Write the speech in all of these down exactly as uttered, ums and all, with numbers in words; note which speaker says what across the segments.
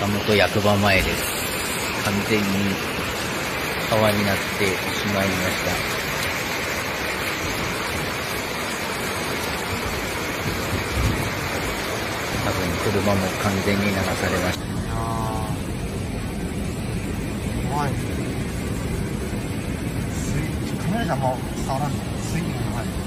Speaker 1: 本役場前です。完全に川になってしまいました。多分車も完全に流されました。いやー、怖い。水、カメラじゃもう伝わらんの。水位が高い。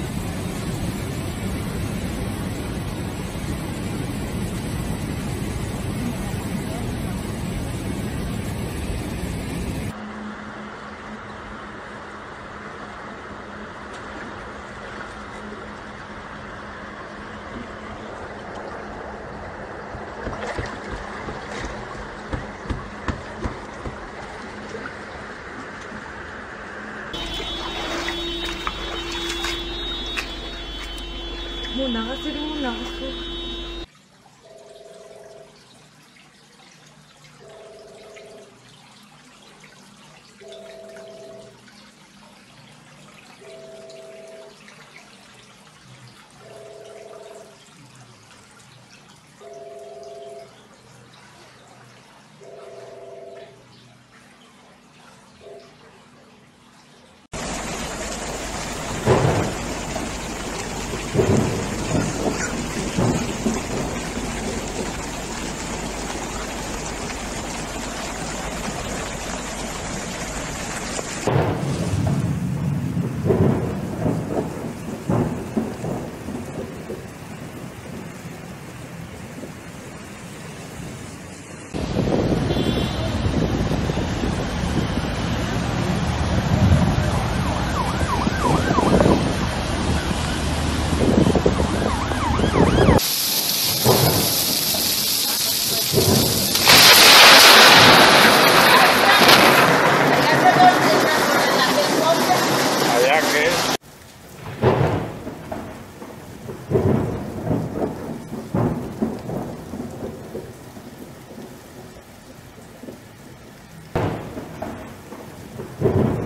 Speaker 2: もう流せるもん流そう。
Speaker 1: you